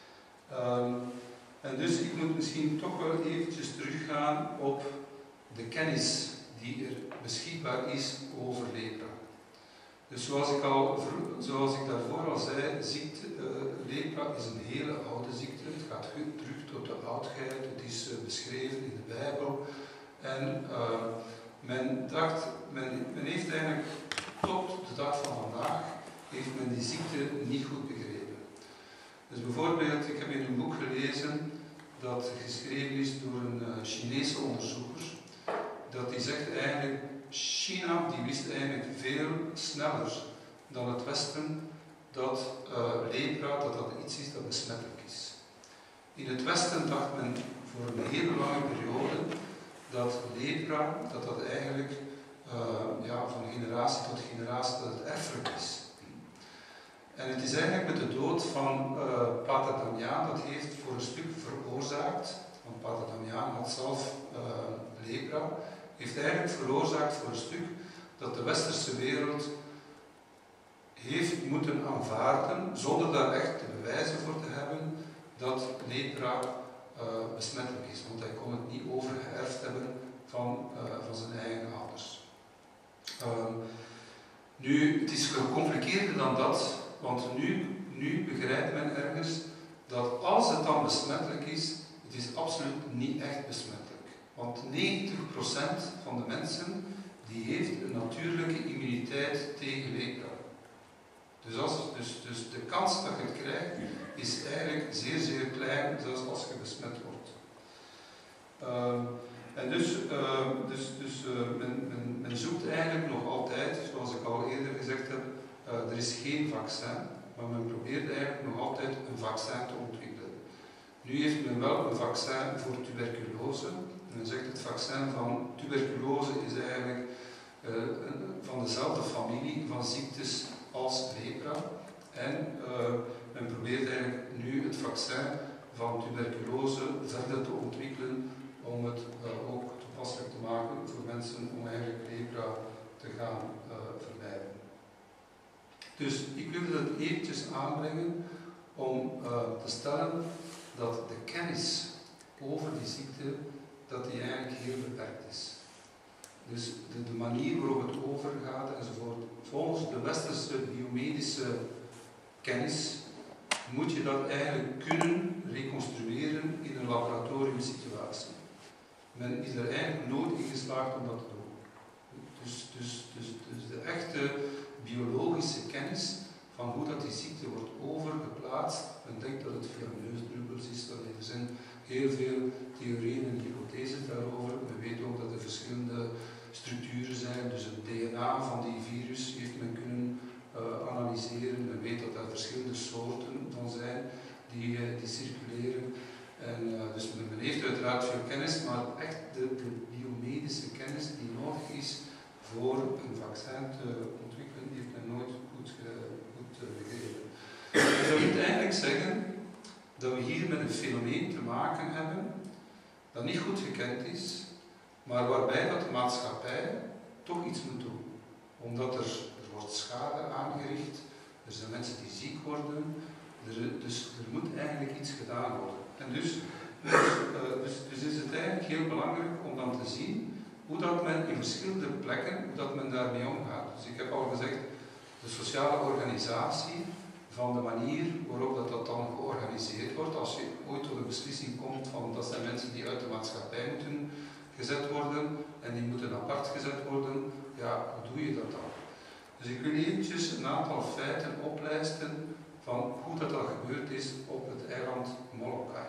Um, en dus ik moet misschien toch wel eventjes teruggaan op de kennis die er beschikbaar is over lepra. Dus zoals ik, al, zoals ik daarvoor al zei, ziekte, uh, lepra is een hele oude ziekte. Het gaat terug tot de oudheid, het is uh, beschreven in de Bijbel. En uh, men dacht, men, men heeft eigenlijk tot de dag van vandaag, heeft men die ziekte niet goed begrepen. Dus bijvoorbeeld, ik heb in een boek gelezen dat geschreven is door een uh, Chinese onderzoeker, dat die zegt eigenlijk, China die wist eigenlijk veel sneller dan het Westen dat uh, lepra dat dat iets is dat besmettelijk is. In het Westen dacht men voor een hele lange periode dat lepra dat dat eigenlijk uh, ja, van generatie tot generatie dat het erfelijk is. En het is eigenlijk met de dood van uh, Pater Damiaan, dat heeft voor een stuk veroorzaakt, want Pater Damiaan had zelf uh, lepra, heeft eigenlijk veroorzaakt voor een stuk dat de westerse wereld heeft moeten aanvaarden, zonder daar echt de bewijzen voor te hebben, dat lepra uh, besmettelijk is. Want hij kon het niet overgeërfd hebben van, uh, van zijn eigen ouders. Uh, nu, het is gecompliceerder dan dat, want nu, nu begrijpt men ergens dat als het dan besmettelijk is, het is absoluut niet echt besmettelijk. Want negentig procent van de mensen die heeft een natuurlijke immuniteit tegen lepra. Dus, als, dus, dus de kans dat je het krijgt is eigenlijk zeer zeer klein, zelfs als je besmet wordt. Uh, en dus, uh, dus, dus uh, men, men, men zoekt eigenlijk nog altijd, zoals ik al eerder gezegd heb, uh, er is geen vaccin, maar men probeert eigenlijk nog altijd een vaccin te ontwikkelen. Nu heeft men wel een vaccin voor tuberculose. Men zegt het vaccin van tuberculose is eigenlijk uh, van dezelfde familie van ziektes als lepra. En uh, men probeert eigenlijk nu het vaccin van tuberculose verder te ontwikkelen om het uh, ook toepasselijk te maken voor mensen om eigenlijk lepra te gaan uh, vermijden. Dus ik wilde het eventjes aanbrengen om uh, te stellen dat de kennis over die ziekte dat die eigenlijk heel beperkt is. Dus de, de manier waarop het overgaat enzovoort, volgens de westerse biomedische kennis moet je dat eigenlijk kunnen reconstrueren in een laboratoriumsituatie. Men is er eigenlijk nooit in geslaagd om dat te doen. Dus, dus, dus, dus de echte biologische kennis van hoe dat die ziekte wordt overgeplaatst, men denkt dat het via neusdruppels is, dat er zijn heel veel theorieën en hypotheses daarover. Men weet ook dat er verschillende structuren zijn, dus het D N A van die virus heeft men kunnen uh, analyseren. Men weet dat er verschillende soorten van zijn die, uh, die circuleren. En, uh, dus men, men heeft uiteraard veel kennis, maar echt de, de biomedische kennis die nodig is voor een vaccin te ontwikkelen, die heeft men nooit goed, ge, goed uh, begrepen. Dus dat wil eigenlijk zeggen dat we hier met een fenomeen te maken hebben dat niet goed gekend is, maar waarbij dat de maatschappij toch iets moet doen. Omdat er, er wordt schade aangericht, er zijn mensen die ziek worden, er, dus er moet eigenlijk iets gedaan worden. En dus, dus, uh, dus, dus is het eigenlijk heel belangrijk om dan te zien hoe dat men in verschillende plekken, hoe dat men daarmee omgaat. Dus ik heb al gezegd, de sociale organisatie van de manier waarop dat, dat dan georganiseerd wordt, als je ooit tot een beslissing komt van dat zijn mensen die uit de maatschappij moeten gezet worden en die moeten apart gezet worden, ja, hoe doe je dat dan? Dus ik wil eventjes een aantal feiten oplijsten van hoe dat al gebeurd is op het eiland Molokai.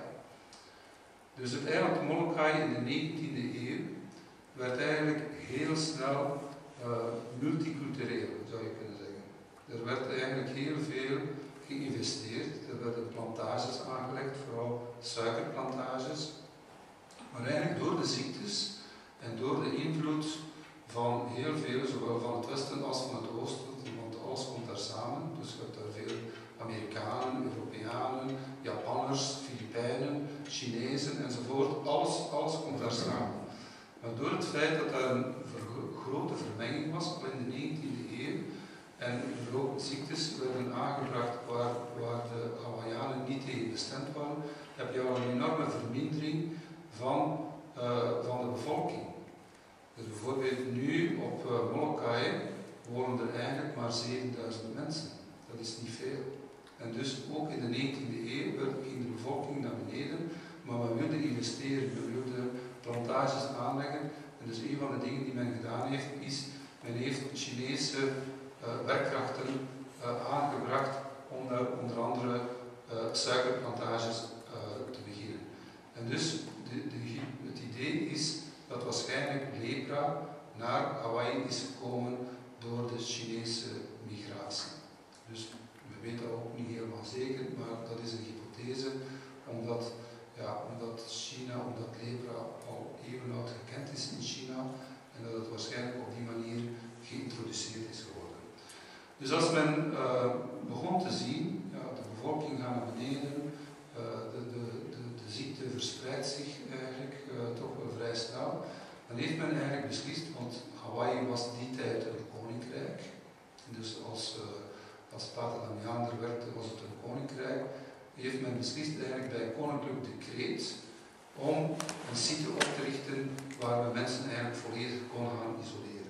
Dus het eiland Molokai in de negentiende eeuw werd eigenlijk heel snel uh, multicultureel, zou je kunnen zeggen. Er werd eigenlijk heel veel geïnvesteerd, er werden plantages aangelegd, vooral suikerplantages. Maar eigenlijk door de ziektes en door de invloed van heel veel, zowel van het westen als van het oosten, want alles komt daar samen, dus je hebt daar veel Amerikanen, Europeanen, Japanners, Filipijnen, Chinezen enzovoort, alles, alles komt daar samen. Maar door het feit dat daar een grote vermenging was, al in de negentiende eeuw, en er ook ziektes werden aangebracht waar, waar de Hawaiianen niet tegen bestemd waren, heb je al een enorme vermindering van, uh, van de bevolking. Dus bijvoorbeeld nu op uh, Molokai wonen er eigenlijk maar zevenduizend mensen. Dat is niet veel. En dus ook in de negentiende eeuw ging de bevolking naar beneden, maar men wilde investeren, men wilde plantages aanleggen. En dus een van de dingen die men gedaan heeft, is men heeft Chinese uh, werkkrachten uh, aangebracht om daar onder andere uh, suikerplantages uh, te beginnen. En dus de, de, het idee is dat waarschijnlijk lepra naar Hawaii is gekomen door de Chinese migratie. Dus we weten dat ook niet helemaal zeker, maar dat is een hypothese, omdat, ja, omdat China, omdat lepra al eeuwenoud gekend is in China en dat het waarschijnlijk op die manier geïntroduceerd is geworden. Dus als men uh, begon te zien, ja, de bevolking gaat naar beneden, uh, de, de, de, de ziekte verspreidt zich eigenlijk uh, toch wel vrij snel, dan heeft men eigenlijk beslist, want Hawaii was die tijd een koninkrijk, dus als, uh, als Pater Damiaan er werkte was het een koninkrijk, heeft men beslist eigenlijk bij koninklijk decreet om een site op te richten waar we mensen eigenlijk volledig konden gaan isoleren.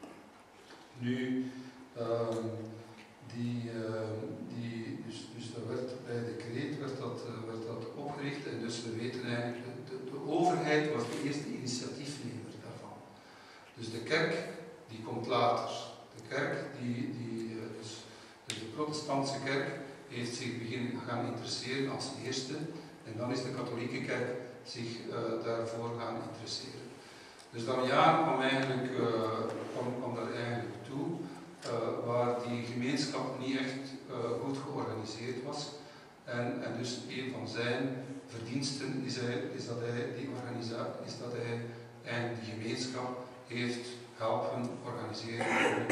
Nu, uh, die, uh, die, dus, dus dat werd, bij decreet werd dat, uh, werd dat opgericht en dus we weten eigenlijk, de, de, de overheid was de eerste initiatiefnemer daarvan. Dus de kerk, die komt later. De kerk, die, die, uh, dus, dus de protestantse kerk, heeft zich beginnen gaan interesseren als eerste en dan is de katholieke kerk zich uh, daarvoor gaan interesseren. Dus Damiaan kwam eigenlijk, uh, kwam, kwam daar eigenlijk toe, uh, waar die gemeenschap niet echt uh, goed georganiseerd was. En, en dus een van zijn verdiensten is, hij, is, dat, hij die organisa is dat hij eigenlijk die gemeenschap heeft helpen organiseren.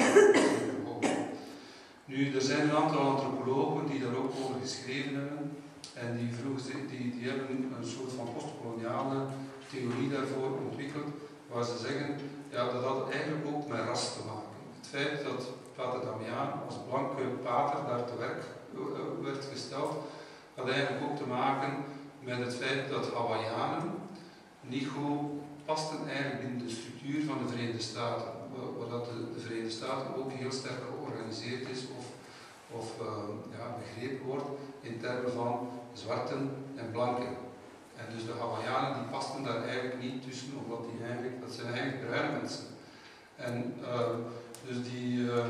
Nu, er zijn een aantal antropologen die daar ook over geschreven hebben en die, vroegen, die, die hebben een soort van postkoloniale theorie daarvoor ontwikkeld, waar ze zeggen, ja, dat had eigenlijk ook met ras te maken. Het feit dat Pater Damiaan als blanke pater daar te werk uh, werd gesteld, had eigenlijk ook te maken met het feit dat Hawaiianen niet goed pasten eigenlijk in de structuur van de Verenigde Staten, waar dat de, de Verenigde Staten ook heel sterk georganiseerd is of, of uh, ja, begrepen wordt in termen van zwarten en blanken. En dus de Hawaiianen die pasten daar eigenlijk niet tussen, omdat die eigenlijk, dat zijn eigenlijk bruine mensen. En uh, dus die, uh,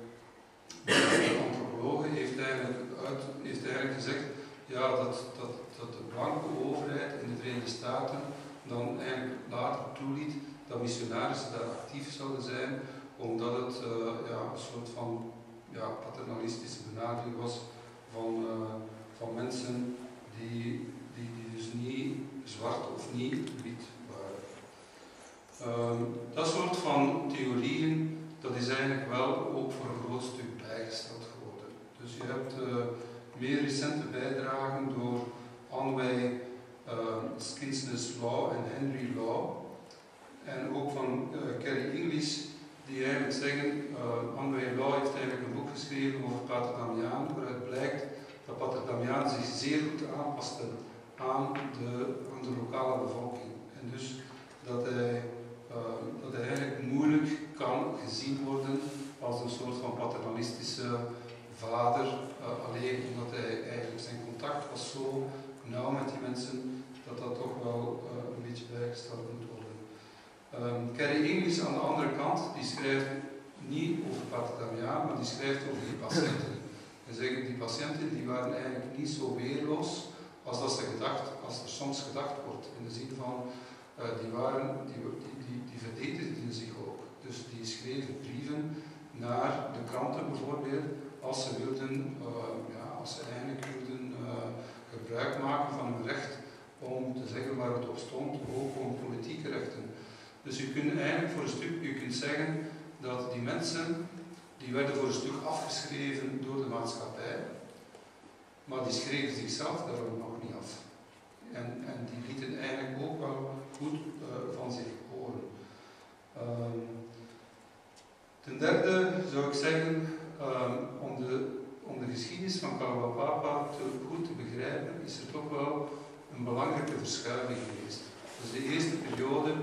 die antropologe heeft eigenlijk, uit, heeft eigenlijk gezegd ja, dat, dat, dat de blanke overheid in de Verenigde Staten dan eigenlijk later toeliet dat missionarissen daar actief zouden zijn, omdat het uh, ja, een soort van ja, paternalistische benadering was van, uh, van mensen die, die, die dus niet zwart of niet wit waren. Um, dat soort van theorieën, dat is eigenlijk wel ook voor een groot stuk bijgesteld geworden. Dus je hebt uh, meer recente bijdragen door Anway uh, Skinsness Law en Henry Law. En ook van uh, Kerry English, die eigenlijk zeggen, uh, Anway Law heeft eigenlijk een boek geschreven over Pater Damiaan, waaruit blijkt dat Pater Damiaan zich zeer goed aanpaste aan de, aan de lokale bevolking. En dus dat hij, uh, dat hij eigenlijk moeilijk kan gezien worden als een soort van paternalistische vader, uh, alleen omdat hij eigenlijk zijn contact was zo nauw met die mensen, dat dat toch wel uh, een beetje bijgesteld moet worden. Um, Kerry English aan de andere kant, die schrijft niet over Pater Damiaan, maar die schrijft over die patiënten. En zeggen, die patiënten die waren eigenlijk niet zo weerloos als, dat ze gedacht, als er soms gedacht wordt. In de zin van, uh, die, waren, die, die, die, die verdedigden zich ook. Dus die schreven brieven naar de kranten bijvoorbeeld, als ze wilden, uh, ja, als ze eigenlijk wilden uh, gebruik maken van hun recht om te zeggen waar het op stond, ook om politieke rechten. Dus je kunt eigenlijk voor een stuk, je kunt zeggen dat die mensen, die werden voor een stuk afgeschreven door de maatschappij, maar die schreven zichzelf daarom nog niet af. En, en die lieten eigenlijk ook wel goed uh, van zich horen. Um, ten derde zou ik zeggen, um, om, de, om de geschiedenis van Kalaupapa te, goed te begrijpen, is er toch wel een belangrijke verschuiving geweest. Dus de eerste periode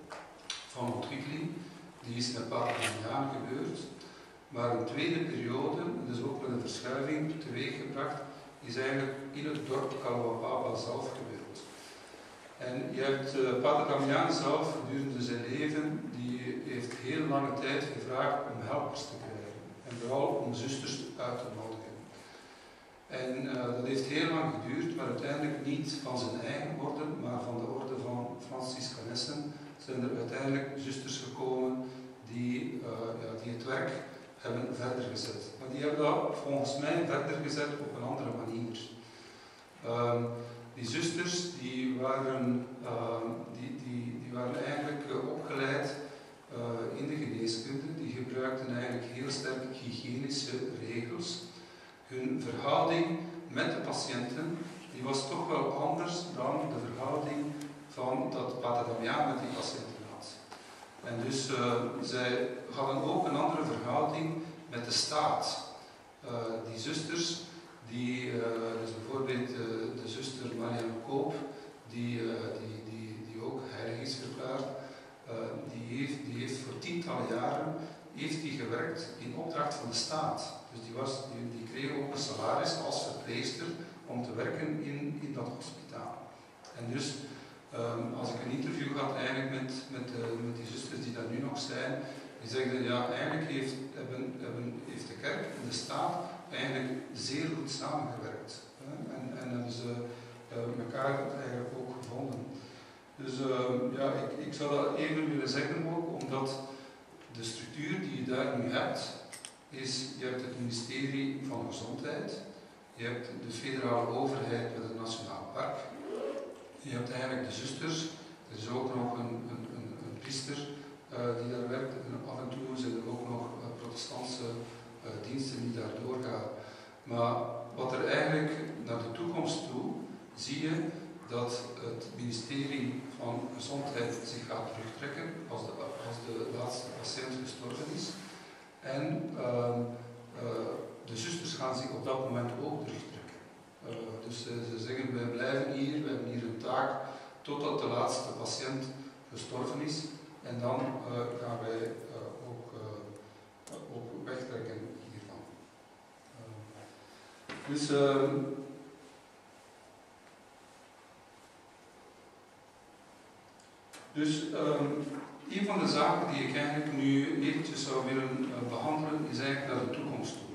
van ontwikkeling, die is met Pater Damiaan gebeurd, maar een tweede periode, dus ook met een verschuiving teweeggebracht, is eigenlijk in het dorp Kalaupapa zelf gebeurd. En je hebt uh, Pater Damiaan zelf gedurende zijn leven, die heeft heel lange tijd gevraagd om helpers te krijgen. En vooral om zusters uit te nodigen. En uh, dat heeft heel lang geduurd, maar uiteindelijk niet van zijn eigen orde, maar van de orde van Franciscanessen zijn er uiteindelijk zusters gekomen die, uh, ja, die het werk hebben verder gezet. Maar die hebben dat volgens mij verder gezet op een andere manier. Um, die zusters die waren, uh, die, die, die waren eigenlijk uh, opgeleid uh, in de geneeskunde. Die gebruikten eigenlijk heel sterk hygiënische regels. Hun verhouding met de patiënten die was toch wel anders dan de verhouding van dat Pater Damiaan met die patiënten had. En dus uh, zij hadden ook een andere verhouding met de staat. Uh, die zusters, die, uh, dus bijvoorbeeld uh, de zuster Marianne Koop, die, uh, die, die, die ook heilig is verklaard, uh, die, heeft, die heeft voor tientallen jaren heeft die gewerkt in opdracht van de staat. Dus die, was, die, die kreeg ook een salaris als verpleegster om te werken in, in dat hospitaal. En dus Um, als ik een interview had eigenlijk met, met, uh, met die zusters die daar nu nog zijn, die zeggen ja, eigenlijk heeft, hebben, hebben, heeft de kerk en de staat eigenlijk zeer goed samengewerkt. Hè? En, en hebben ze uh, elkaar eigenlijk ook gevonden. Dus uh, ja, ik, ik zou dat even willen zeggen ook, omdat de structuur die je daar nu hebt, is, je hebt het ministerie van Gezondheid, je hebt de federale overheid met het Nationaal Park, je hebt eigenlijk de zusters, er is ook nog een, een, een, een priester, uh, die daar werkt. En af en toe zijn er ook nog uh, protestantse uh, diensten die daar doorgaan. Maar wat er eigenlijk naar de toekomst toe, zie je dat het ministerie van Gezondheid zich gaat terugtrekken als de, als de laatste patiënt gestorven is. En uh, uh, de zusters gaan zich op dat moment ook terugtrekken. Uh, dus uh, ze zeggen, wij blijven hier, we hebben hier een taak totdat de laatste patiënt gestorven is. En dan uh, gaan wij uh, ook, uh, ook wegtrekken hiervan. Uh, dus uh, Dus um, een van de zaken die ik eigenlijk nu eventjes zou willen uh, behandelen, is eigenlijk naar de toekomst toe.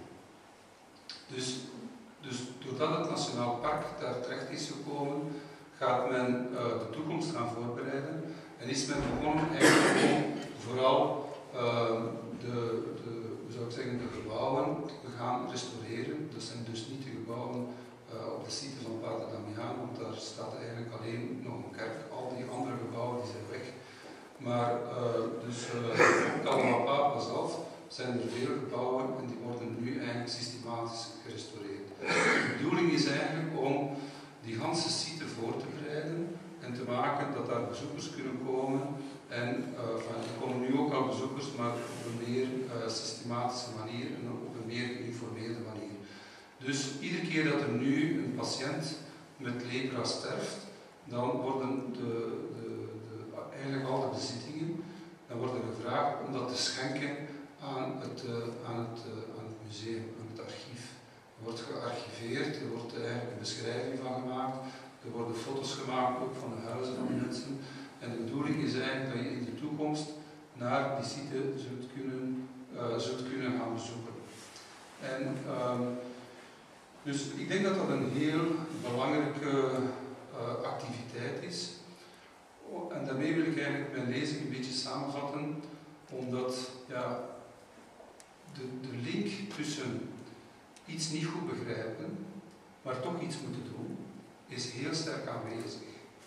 Dus, dus doordat het Nationaal Park daar terecht is gekomen, gaat men uh, de toekomst gaan voorbereiden en is men begonnen eigenlijk om vooral uh, de, de, hoe zou ik zeggen, de gebouwen te gaan restaureren. Dat zijn dus niet de gebouwen uh, op de site van Pater Damiaan, want daar staat eigenlijk alleen nog een kerk. Al die andere gebouwen die zijn weg. Maar uh, dus uh, op Kalmapapa zelf zijn er veel gebouwen en die worden nu eigenlijk systematisch gerestaureerd. De bedoeling is eigenlijk om die ganse site voor te bereiden en te maken dat daar bezoekers kunnen komen. En uh, er komen nu ook al bezoekers, maar op een meer uh, systematische manier en op een meer geïnformeerde manier. Dus iedere keer dat er nu een patiënt met lepra sterft, dan worden de, de, de, eigenlijk al de bezittingen dan worden gevraagd om dat te schenken aan het, uh, aan het, uh, aan het museum, aan het archief. Er wordt gearchiveerd, er wordt eigenlijk een beschrijving van gemaakt, er worden foto's gemaakt ook van de huizen van de mensen. En de bedoeling is eigenlijk dat je in de toekomst naar die site zult kunnen, uh, zult kunnen gaan bezoeken. En, um, dus ik denk dat dat een heel belangrijke uh, activiteit is. Oh, en daarmee wil ik eigenlijk mijn lezing een beetje samenvatten, omdat ja, de, de link tussen iets niet goed begrijpen, maar toch iets moeten doen, is heel sterk aanwezig.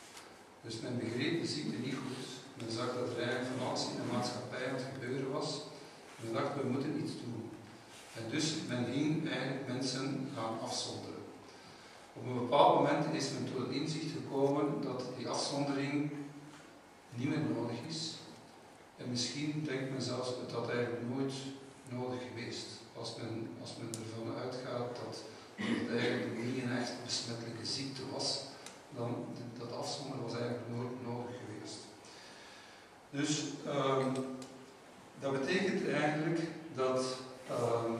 Dus men begreep de ziekte niet goed. Men zag dat er eigenlijk van alles in de maatschappij aan het gebeuren was. Men dacht, we moeten iets doen. En dus men ging eigenlijk mensen gaan afzonderen. Op een bepaald moment is men tot het inzicht gekomen dat die afzondering niet meer nodig is. En misschien denkt men zelfs dat dat eigenlijk nooit nodig geweest. Als men, als men ervan uitgaat dat het eigenlijk niet een echt besmettelijke ziekte was, dan dat afzonderen was eigenlijk nooit nodig geweest. Dus um, dat betekent eigenlijk dat, um,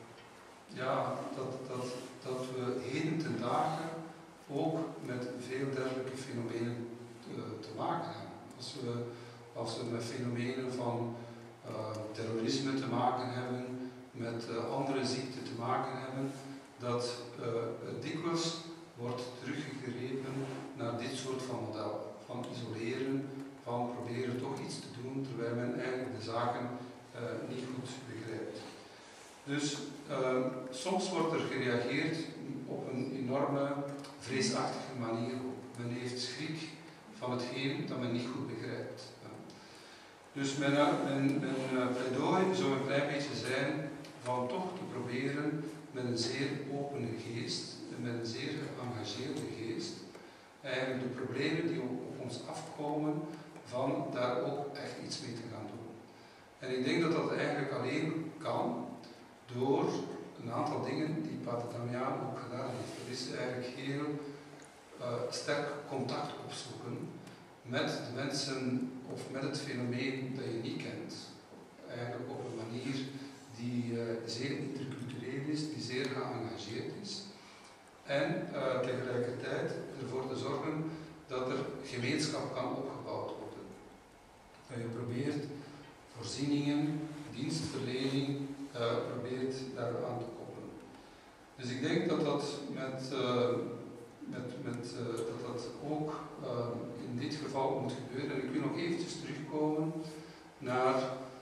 ja, dat, dat, dat we heden ten dagen ook met veel dergelijke fenomenen te, te maken hebben. Als we, als we met fenomenen van uh, terrorisme te maken hebben, met uh, andere ziekten te maken hebben, dat uh, het dikwijls wordt teruggegrepen naar dit soort van model. Van isoleren, van proberen toch iets te doen, terwijl men eigenlijk de zaken uh, niet goed begrijpt. Dus uh, soms wordt er gereageerd op een enorme vreesachtige manier op. Men heeft schrik van hetgeen dat men niet goed begrijpt. Dus mijn, mijn, mijn pleidooi zou een klein beetje zijn van toch te proberen met een zeer opene geest en met een zeer geëngageerde geest eigenlijk de problemen die op ons afkomen, van daar ook echt iets mee te gaan doen. En ik denk dat dat eigenlijk alleen kan door een aantal dingen die Pater Damiaan ook gedaan heeft. Dat is eigenlijk heel uh, sterk contact opzoeken met de mensen of met het fenomeen dat je niet kent. Eigenlijk op een manier die uh, zeer intercultureel is, die zeer geëngageerd is. En uh, tegelijkertijd ervoor te zorgen dat er gemeenschap kan opgebouwd worden. Dat je probeert voorzieningen, dienstverlening, uh, probeert daar aan te koppelen. Dus ik denk dat dat met, uh, met, met uh, dat dat ook uh, in dit geval moet gebeuren. En ik wil nog eventjes terugkomen naar,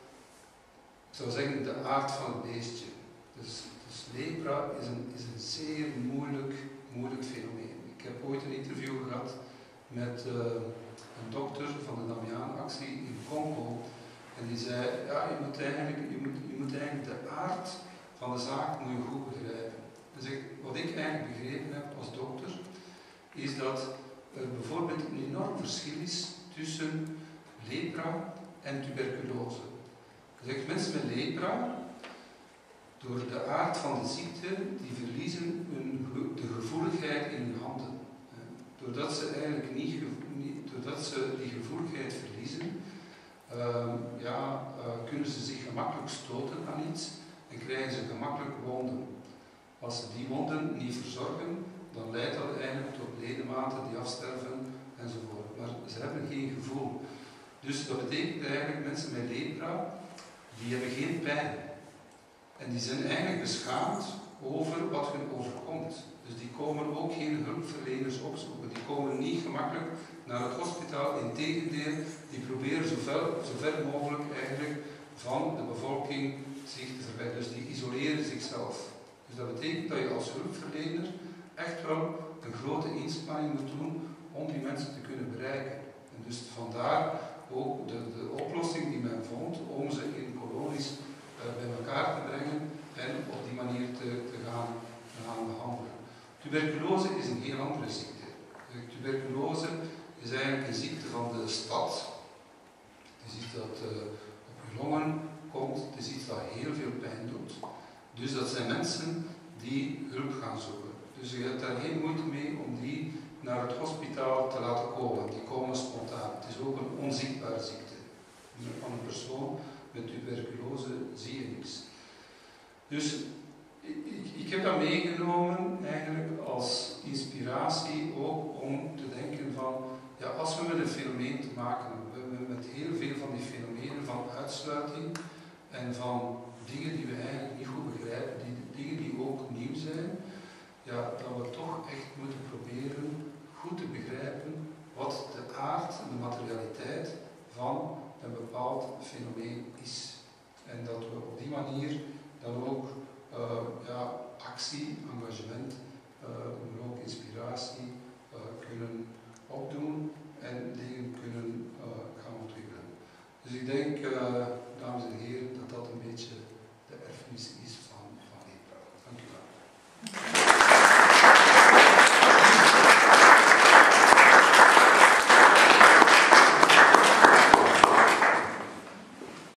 ik zou zeggen, de aard van het beestje. Dus, dus lepra is een, is een zeer moeilijk, moeilijk fenomeen. Ik heb ooit een interview gehad met uh, een dokter van de Damiaan-actie in Congo. En die zei, ja, je moet eigenlijk, je moet, je moet eigenlijk de aard van de zaak moet je goed begrijpen. Dus ik, wat ik eigenlijk begrepen heb als dokter, is dat er bijvoorbeeld een enorm verschil is tussen lepra en tuberculose. Dus mensen met lepra, door de aard van de ziekte, die verliezen hun, de gevoeligheid in hun handen. Doordat ze eigenlijk niet, doordat ze die gevoeligheid verliezen, uh, ja, uh, kunnen ze zich gemakkelijk stoten aan iets en krijgen ze gemakkelijk wonden. Als ze die wonden niet verzorgen, dan leidt dat eigenlijk tot ledematen die afsterven enzovoort. Maar ze hebben geen gevoel. Dus dat betekent eigenlijk mensen met lepra, die hebben geen pijn. En die zijn eigenlijk beschaamd over wat hun overkomt. Dus die komen ook geen hulpverleners opzoeken. Die komen niet gemakkelijk naar het hospitaal. Integendeel, die proberen zo ver, zo ver mogelijk eigenlijk van de bevolking zich te verwijderen. Dus die isoleren zichzelf. Dus dat betekent dat je als hulpverlener echt wel een grote inspanning moet doen om die mensen te kunnen bereiken. En dus vandaar ook de, de oplossing die men vond om ze in kolonies uh, bij elkaar te brengen en op die manier te, te, gaan, te gaan behandelen. Tuberculose is een heel andere ziekte. Tuberculose is eigenlijk een ziekte van de stad. Het is iets dat uh, op je longen komt, het is iets dat heel veel pijn doet. Dus dat zijn mensen die hulp gaan zoeken. Dus je hebt daar geen moeite mee om die naar het hospitaal te laten komen. Die komen spontaan. Het is ook een onzichtbare ziekte. Van een persoon met tuberculose zie je niks. Dus ik, ik heb dat meegenomen eigenlijk als inspiratie ook om te denken van, ja, als we met een fenomeen te maken hebben, met heel veel van die fenomenen van uitsluiting en van dingen die we eigenlijk niet goed begrijpen, die, dingen die ook nieuw zijn, ja, dat we toch echt moeten proberen goed te begrijpen wat de aard en de materialiteit van een bepaald fenomeen is. En dat we op die manier dan ook uh, ja, actie, engagement, uh, maar ook inspiratie